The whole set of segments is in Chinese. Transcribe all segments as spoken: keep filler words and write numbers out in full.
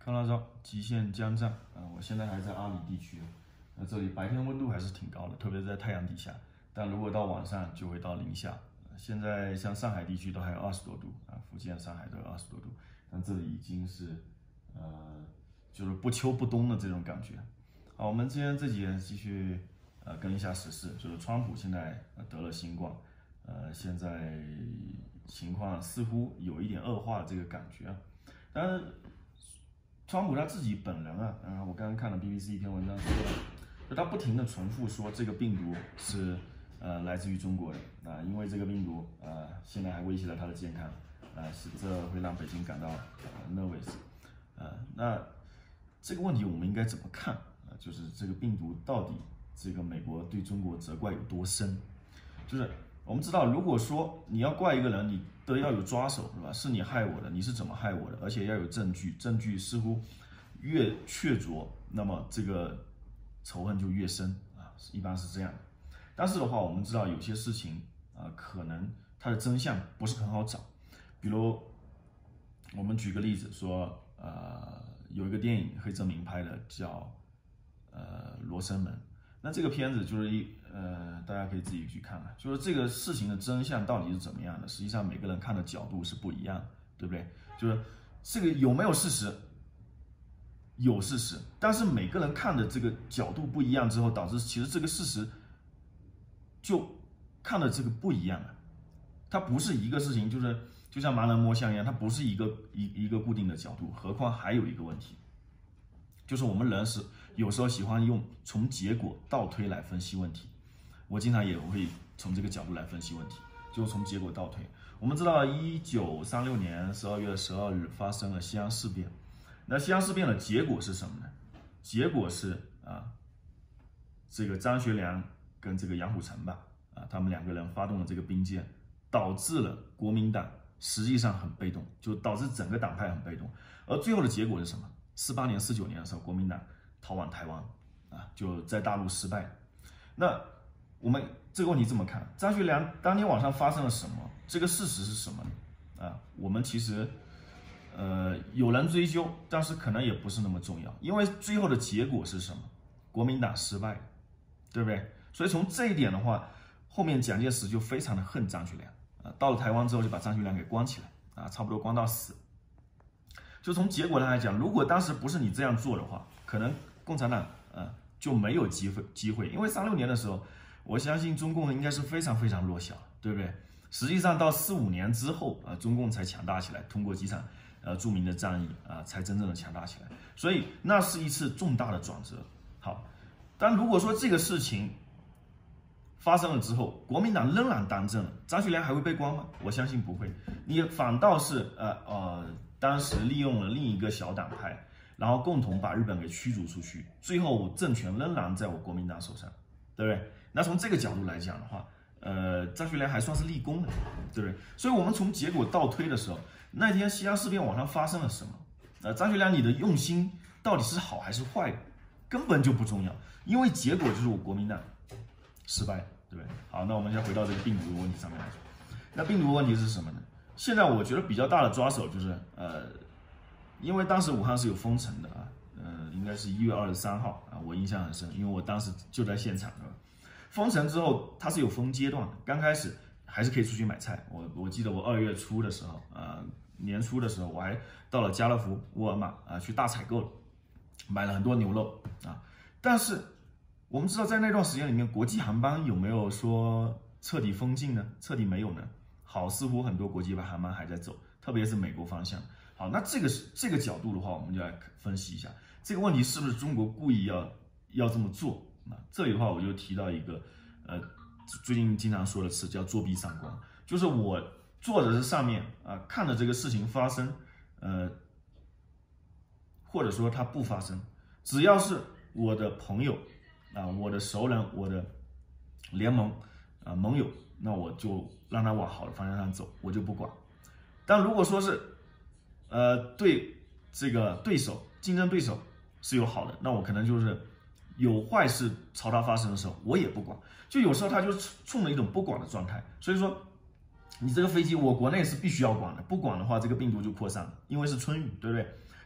康拉昭极限将战啊！我现在还在阿里地区，那这里白天温度还是挺高的，特别在太阳底下。但如果到晚上就会到零下。现在像上海地区都还有二十多度啊，福建、上海都有二十多度，但这里已经是呃，就是不秋不冬的这种感觉。好，我们今天这几天继续呃跟一下时事，就是川普现在得了新冠，呃，现在情况似乎有一点恶化的这个感觉啊。但是川普他自己本人啊，嗯、呃，我刚刚看了 B B C 一篇文章说的，就他不停的重复说这个病毒是。呃，来自于中国的啊、呃，因为这个病毒呃，现在还威胁了他的健康，啊、呃，是这会让北京感到呃 nervous， 呃，那这个问题我们应该怎么看啊、呃？就是这个病毒到底这个美国对中国责怪有多深？就是我们知道，如果说你要怪一个人，你都要有抓手，是吧？是你害我的，你是怎么害我的？而且要有证据，证据似乎越确凿，那么这个仇恨就越深啊，一般是这样的。但是的话，我们知道有些事情啊、呃，可能它的真相不是很好找。比如，我们举个例子说，呃，有一个电影黑泽明拍的叫呃《罗生门》，那这个片子就是一呃，大家可以自己去看看，就是这个事情的真相到底是怎么样的。实际上每个人看的角度是不一样的，对不对？就是这个有没有事实？有事实，但是每个人看的这个角度不一样之后，导致其实这个事实。就看的这个不一样了，它不是一个事情，就是就像盲人摸象一样，它不是一个一一个固定的角度。何况还有一个问题，就是我们人是有时候喜欢用从结果倒推来分析问题。我经常也会从这个角度来分析问题，就是从结果倒推。我们知道，一九三六年十二月十二日发生了西安事变，那西安事变的结果是什么呢？结果是啊，这个张学良。跟这个杨虎城吧，啊，他们两个人发动了这个兵谏，导致了国民党实际上很被动，就导致整个党派很被动。而最后的结果是什么？四八年、四九年的时候，国民党逃往台湾，啊，就在大陆失败。那我们这个问题这么看，张学良当年晚上发生了什么？这个事实是什么呢？啊，我们其实呃有人追究，但是可能也不是那么重要，因为最后的结果是什么？国民党失败，对不对？所以从这一点的话，后面蒋介石就非常的恨张学良啊，到了台湾之后就把张学良给关起来啊，差不多关到死。就从结果上来讲，如果当时不是你这样做的话，可能共产党呃就没有机会机会，因为三六年的时候，我相信中共应该是非常非常弱小，对不对？实际上到四五年之后啊，中共才强大起来，通过几场呃著名的战役啊，才真正的强大起来。所以那是一次重大的转折。好，但如果说这个事情发生了之后，国民党仍然当政了，张学良还会被关吗？我相信不会。你反倒是呃呃，当时利用了另一个小党派，然后共同把日本给驱逐出去，最后政权仍然在我国民党手上，对不对？那从这个角度来讲的话，呃，张学良还算是立功的，对不对？所以我们从结果倒推的时候，那天西安事变晚上发生了什么？呃，张学良你的用心到底是好还是坏，根本就不重要，因为结果就是我国民党失败，对不对？好，那我们先回到这个病毒的问题上面来说。那病毒问题是什么呢？现在我觉得比较大的抓手就是，呃，因为当时武汉是有封城的啊，呃，应该是一月二十三号啊，我印象很深，因为我当时就在现场，对吧？封城之后它是有分阶段的，刚开始还是可以出去买菜。我我记得我二月初的时候，啊、呃，年初的时候，我还到了家乐福、沃尔玛啊去大采购了，买了很多牛肉啊，但是。我们知道，在那段时间里面，国际航班有没有说彻底封禁呢？彻底没有呢？好，似乎很多国际的航班还在走，特别是美国方向。好，那这个是这个角度的话，我们就来分析一下这个问题是不是中国故意要要这么做？那这里的话，我就提到一个呃，最近经常说的词叫作弊上光，就是我坐的是上面啊、呃，看着这个事情发生，呃，或者说它不发生，只要是我的朋友。啊，我的熟人，我的联盟啊盟友，那我就让他往好的方向上走，我就不管。但如果说是，呃，对这个对手、竞争对手是有好的，那我可能就是有坏事朝他发生的时候，我也不管。就有时候他就是冲着一种不管的状态。所以说，你这个飞机我国内是必须要管的，不管的话，这个病毒就扩散了，因为是春雨，对不对？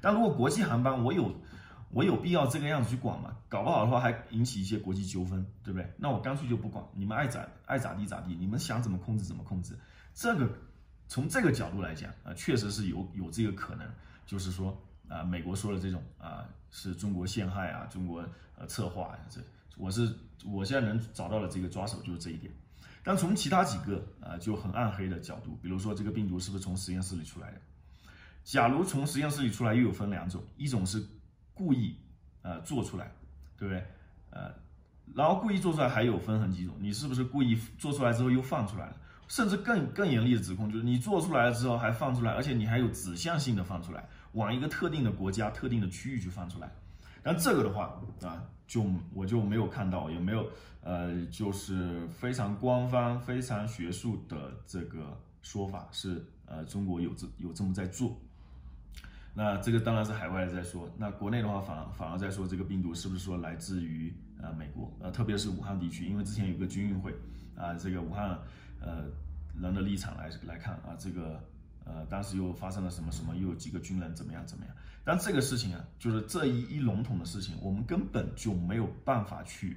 但如果国际航班，我有我有必要这个样子去管吗？搞不好的话还引起一些国际纠纷，对不对？那我干脆就不管，你们爱咋爱咋地咋地，你们想怎么控制怎么控制。这个从这个角度来讲啊、呃，确实是有有这个可能，就是说啊、呃，美国说的这种啊、呃、是中国陷害啊，中国呃策划啊，这我是我现在能找到的这个抓手就是这一点。但从其他几个啊、呃、就很暗黑的角度，比如说这个病毒是不是从实验室里出来的？假如从实验室里出来，又有分两种，一种是故意呃做出来，对不对？呃，然后故意做出来还有分很几种，你是不是故意做出来之后又放出来了？甚至更更严厉的指控就是你做出来了之后还放出来，而且你还有指向性的放出来，往一个特定的国家、特定的区域去放出来。但这个的话啊，就我就没有看到，也没有呃，就是非常官方、非常学术的这个说法是呃，中国有这有这么在做。那这个当然是海外在说，那国内的话反而反而在说这个病毒是不是说来自于呃美国，呃特别是武汉地区，因为之前有个军运会啊，这个武汉呃人的立场来来看啊，这个呃当时又发生了什么什么，又有几个军人怎么样怎么样。但这个事情啊，就是这一一笼统的事情，我们根本就没有办法去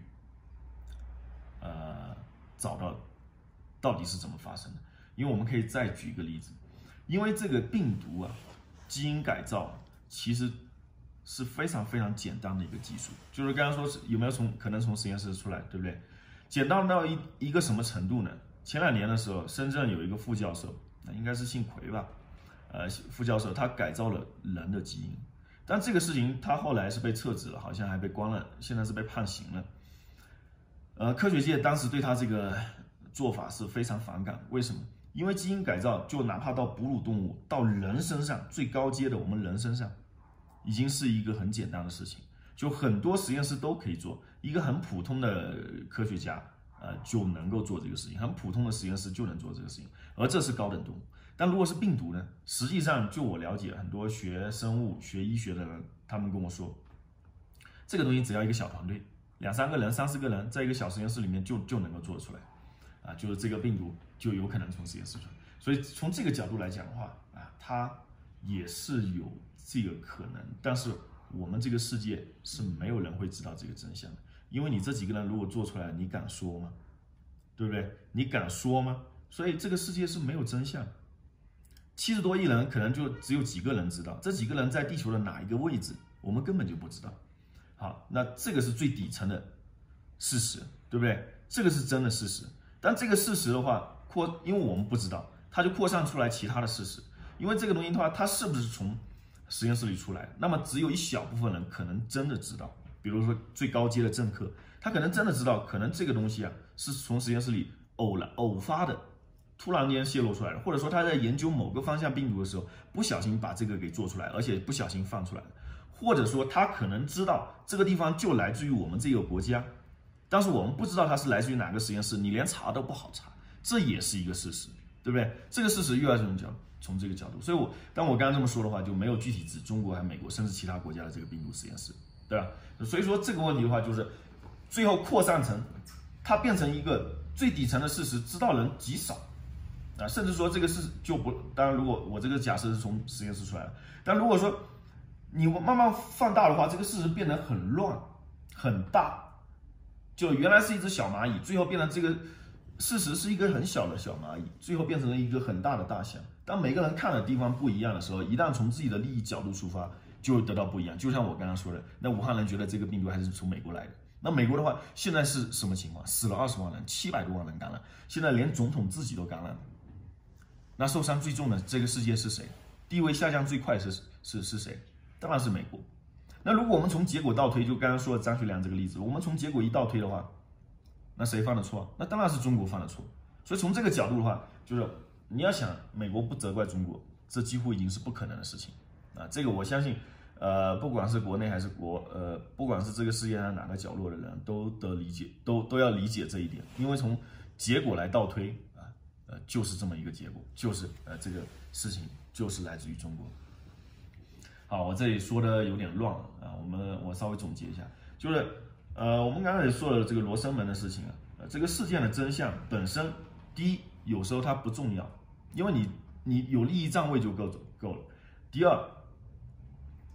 呃找到到底是怎么发生的。因为我们可以再举一个例子，因为这个病毒啊，基因改造其实是非常非常简单的一个技术，就是刚刚说有没有从可能从实验室出来，对不对？简单到一一个什么程度呢？前两年的时候，深圳有一个副教授，那应该是姓奎吧。呃，副教授他改造了人的基因，但这个事情他后来是被撤职了，好像还被关了，现在是被判刑了。呃，科学界当时对他这个做法是非常反感，为什么？因为基因改造就哪怕到哺乳动物到人身上，最高阶的我们人身上，已经是一个很简单的事情，就很多实验室都可以做，一个很普通的科学家呃就能够做这个事情，很普通的实验室就能做这个事情，而这是高等动物。但如果是病毒呢？实际上，就我了解，很多学生物、学医学的人，他们跟我说，这个东西只要一个小团队，两三个人、三四个人，在一个小实验室里面就就能够做得出来，啊，就是这个病毒就有可能从实验室出来。所以从这个角度来讲的话，啊，它也是有这个可能。但是我们这个世界是没有人会知道这个真相的，因为你这几个人如果做出来，你敢说吗？对不对？你敢说吗？所以这个世界是没有真相。七十多亿人，可能就只有几个人知道，这几个人在地球的哪一个位置，我们根本就不知道。好，那这个是最底层的事实，对不对？这个是真的事实。但这个事实的话，扩，因为我们不知道，它就扩散出来其他的事实。因为这个东西的话，它是不是从实验室里出来的？那么只有一小部分人可能真的知道，比如说最高阶的政客，他可能真的知道，可能这个东西啊是从实验室里偶然偶发的。突然间泄露出来了，或者说他在研究某个方向病毒的时候，不小心把这个给做出来，而且不小心放出来了，或者说他可能知道这个地方就来自于我们这个国家，但是我们不知道它是来自于哪个实验室，你连查都不好查，这也是一个事实，对不对？这个事实又要从角从这个角度，所以我当我刚刚这么说的话，就没有具体指中国还是美国，甚至其他国家的这个病毒实验室，对吧？所以说这个问题的话，就是最后扩散成它变成一个最底层的事实，知道人极少。啊，甚至说这个是就不，当然如果我这个假设是从实验室出来的，但如果说你慢慢放大的话，这个事实变得很乱很大，就原来是一只小蚂蚁，最后变成这个事实是一个很小的小蚂蚁，最后变成了一个很大的大象。当每个人看的地方不一样的时候，一旦从自己的利益角度出发，就会得到不一样。就像我刚刚说的，那武汉人觉得这个病毒还是从美国来的。那美国的话，现在是什么情况？死了二十万人，七百多万人感染，现在连总统自己都感染了。那受伤最重的这个世界是谁？地位下降最快是是是谁？当然是美国。那如果我们从结果倒推，就刚刚说的张学良这个例子，我们从结果一倒推的话，那谁犯的错？那当然是中国犯的错。所以从这个角度的话，就是你要想美国不责怪中国，这几乎已经是不可能的事情啊。这个我相信，呃，不管是国内还是国，呃，不管是这个世界上哪个角落的人都得理解，都都要理解这一点，因为从结果来倒推。呃，就是这么一个结果，就是呃，这个事情就是来自于中国。好，我这里说的有点乱了啊，我们我稍微总结一下，就是呃，我们刚才也说了这个罗生门的事情啊，呃，这个事件的真相本身，第一，有时候它不重要，因为你你有利益站位就够够了。第二，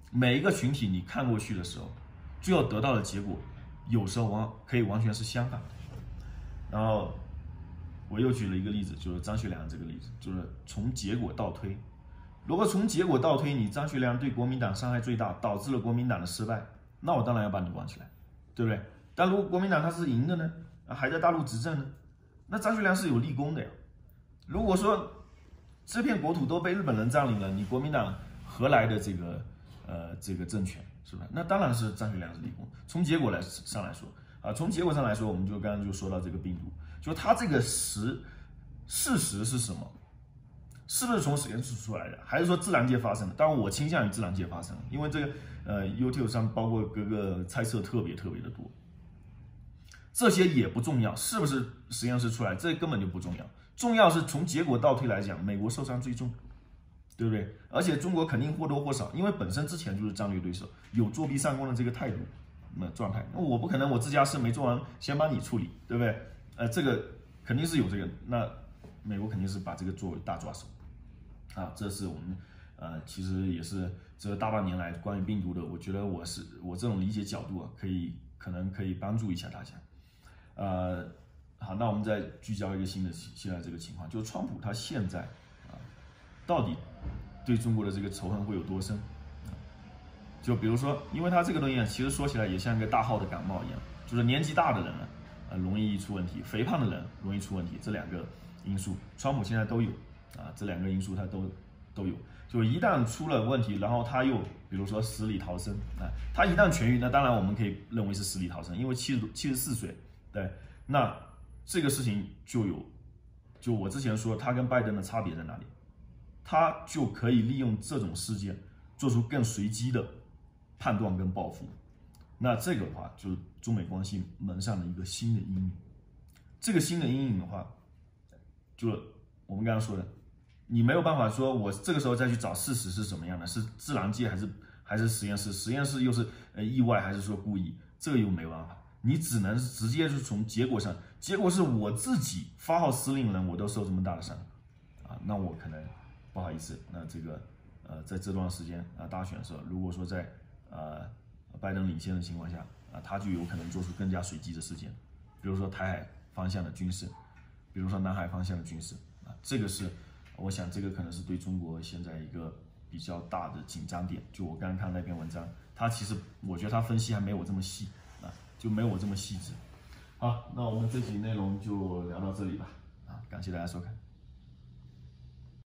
每一个群体你看过去的时候，最后得到的结果，有时候完可以完全是相反的。然后我又举了一个例子，就是张学良这个例子，就是从结果倒推。如果从结果倒推，你张学良对国民党伤害最大，导致了国民党的失败，那我当然要把你关起来，对不对？但如果国民党他是赢的呢，还在大陆执政呢，那张学良是有立功的呀。如果说这片国土都被日本人占领了，你国民党何来的这个呃这个政权，是吧？那当然是张学良是立功。从结果来上来说啊，从结果上来说，我们就刚刚就说到这个病毒，就它这个实事实是什么？是不是从实验室出来的，还是说自然界发生的？当然，我倾向于自然界发生，因为这个呃 YouTube 上包括各个猜测特别特别的多，这些也不重要，是不是实验室出来，这根本就不重要。重要是从结果倒推来讲，美国受伤最重，对不对？而且中国肯定或多或少，因为本身之前就是战略对手，有作弊上攻的这个态度，那么状态，那我不可能我自家事没做完，先帮你处理，对不对？呃，这个肯定是有这个，那美国肯定是把这个作为大抓手。啊，这是我们呃，其实也是这大半年来关于病毒的，我觉得我是我这种理解角度啊，可以可能可以帮助一下大家。呃，好，那我们再聚焦一个新的现在这个情况，就是川普他现在啊，到底对中国的这个仇恨会有多深？啊、就比如说，因为他这个东西啊，其实说起来也像一个大号的感冒一样，就是年纪大的人呢，呃，容易出问题；肥胖的人容易出问题，这两个因素，川普现在都有。啊，这两个因素它都都有，就一旦出了问题，然后他又比如说死里逃生啊，他一旦痊愈，那当然我们可以认为是死里逃生，因为七十七十四岁，对，那这个事情就有，就我之前说他跟拜登的差别在哪里，他就可以利用这种事件做出更随机的判断跟报复，那这个的话就是中美关系蒙上了一个新的阴影，这个新的阴影的话，就我们刚刚说的。你没有办法说，我这个时候再去找事实是什么样的，是自然界还是还是实验室？实验室又是呃意外还是说故意？这个又没有办法，你只能直接是从结果上，结果是我自己发号施令人，我都受这么大的伤，啊，那我可能不好意思，那这个呃在这段时间啊大选的时候，如果说在呃拜登领先的情况下啊，他就有可能做出更加随机的事件，比如说台海方向的军事，比如说南海方向的军事啊，这个是。我想这个可能是对中国现在一个比较大的紧张点。就我刚刚看那篇文章，他其实我觉得他分析还没我这么细啊，就没有我这么细致。好，那我们这集内容就聊到这里吧，啊，感谢大家收看。